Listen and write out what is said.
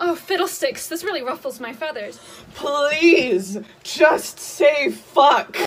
Oh, fiddlesticks, this really ruffles my feathers. Please, just say fuck.